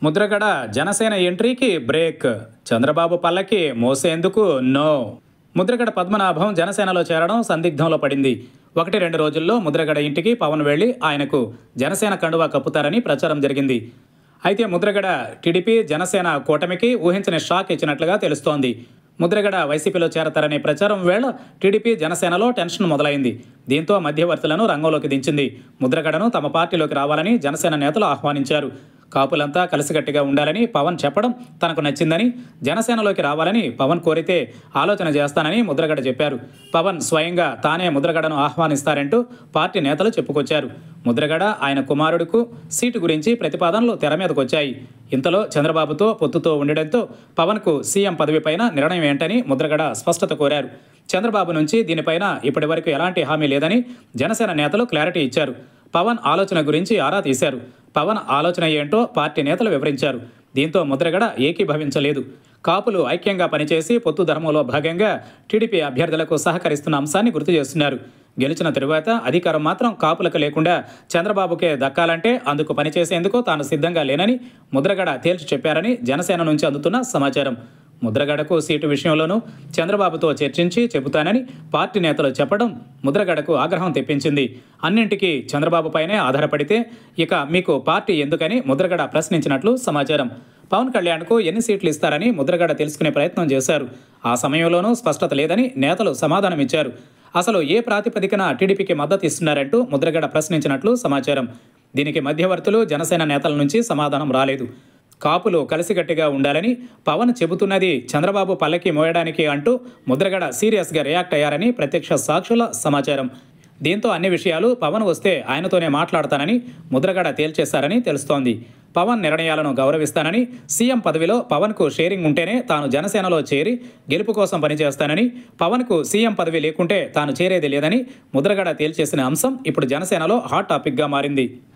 ముద్రగడ జనసేన ఎంట్రీకి బ్రేక్. చంద్రబాబు పల్లకి మోసేందుకు నో. ముద్రగడ పద్మనాభం జనసేనలో చేరడం సందిగ్ధంలో పడింది. 1-2 రోజుల్లో ముద్రగడ ఇంటికి పవన్ వెళ్లి ఆయనకు జనసేన కండువా కప్పుతారని ప్రచారం జరిగింది. అయితే ముద్రగడ టీడీపీ జనసేన కూటమికి ఊహించని షాక్ ఇచ్చినట్లుగా తెలుస్తోంది. ముద్రగడ వైసీపీలో చేరతారనే ప్రచారం వేళ టీడీపీ జనసేనలో టెన్షన్ మొదలైంది. దీంతో మధ్యవర్తులను రంగంలోకి దించింది. ముద్రగడను తమ పార్టీలోకి రావాలని జనసేన నేతలు ఆహ్వానించారు. కాపులంతా కలిసికట్టుగా ఉండాలని పవన్ చెప్పడం తనకు నచ్చిందని, జనసేనలోకి రావాలని పవన్ కోరితే ఆలోచన చేస్తానని ముద్రగడ చెప్పారు. పవన్ స్వయంగా తానే ముద్రగడను ఆహ్వానిస్తారంటూ పార్టీ నేతలు చెప్పుకొచ్చారు. ముద్రగడ ఆయన కుమారుడుకు సీటు గురించి ప్రతిపాదనలు తెర మీదకొచ్చాయి. ఇంతలో చంద్రబాబుతో పొత్తుతో ఉండడంతో పవన్కు సీఎం పదవిపైన నిర్ణయం ఏంటని ముద్రగడ స్పష్టత కోరారు. చంద్రబాబు నుంచి దీనిపైన ఇప్పటివరకు ఎలాంటి హామీ లేదని జనసేన నేతలు క్లారిటీ ఇచ్చారు. పవన్ ఆలోచన గురించి ఆరా తీశారు. పవన్ ఆలోచన ఏంటో పార్టీ నేతలు వివరించారు. దీంతో ముద్రగడ ఏకీభవించలేదు. కాపులు ఐక్యంగా పనిచేసి పొత్తు ధర్మంలో భాగంగా టీడీపీ అభ్యర్థులకు సహకరిస్తున్న అంశాన్ని గుర్తు చేస్తున్నారు. గెలిచిన తరువాత అధికారం మాత్రం కాపులకు లేకుండా చంద్రబాబుకే దక్కాలంటే అందుకు పనిచేసేందుకు తాను సిద్ధంగా లేనని ముద్రగడ తేల్చి చెప్పారని జనసేన నుంచి అందుతున్న సమాచారం. ముద్రగడకు సీటు విషయంలోనూ చంద్రబాబుతో చర్చించి చెబుతానని పార్టీ నేతలు చెప్పడం ముద్రగడకు ఆగ్రహం తెప్పించింది. అన్నింటికీ చంద్రబాబుపైనే ఆధారపడితే ఇక మీకు పార్టీ ఎందుకని ముద్రగడ ప్రశ్నించినట్లు సమాచారం. పవన్ కళ్యాణ్కు ఎన్ని సీట్లు ఇస్తారని ముద్రగడ తెలుసుకునే ప్రయత్నం చేశారు. ఆ సమయంలోనూ స్పష్టత లేదని నేతలు సమాధానమిచ్చారు. అసలు ఏ ప్రాతిపదికన టీడీపీకి మద్దతు ఇస్తున్నారంటూ ముద్రగడ ప్రశ్నించినట్లు సమాచారం. దీనికి మధ్యవర్తులు జనసేన నేతల నుంచి సమాధానం రాలేదు. కాపులు కలిసికట్టుగా ఉండాలని పవన్ చెబుతున్నది చంద్రబాబు పల్లకి మోయడానికి అంటూ ముద్రగడ సీరియస్గా రియాక్ట్ అయ్యారని ప్రత్యక్ష సాక్షుల సమాచారం. దీంతో అన్ని విషయాలు పవన్ వస్తే ఆయనతోనే మాట్లాడతానని ముద్రగడ తేల్చేశారని తెలుస్తోంది. పవన్ నిర్ణయాలను గౌరవిస్తానని, సీఎం పదవిలో పవన్కు షేరింగ్ ఉంటేనే తాను జనసేనలో చేరి గెలుపు కోసం పనిచేస్తానని, పవన్కు సీఎం పదవి లేకుంటే తాను చేరేది లేదని ముద్రగడ తేల్చేసిన అంశం ఇప్పుడు జనసేనలో హాట్ టాపిక్గా మారింది.